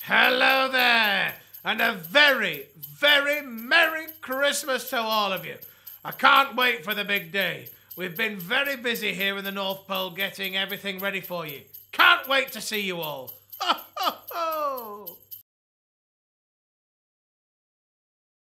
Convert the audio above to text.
Hello there, and a very, very Merry Christmas to all of you. I can't wait for the big day. We've been very busy here in the North Pole getting everything ready for you. Can't wait to see you all.